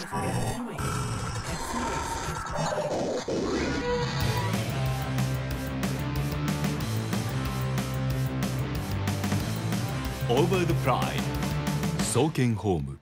Over the Pride 総研ホーム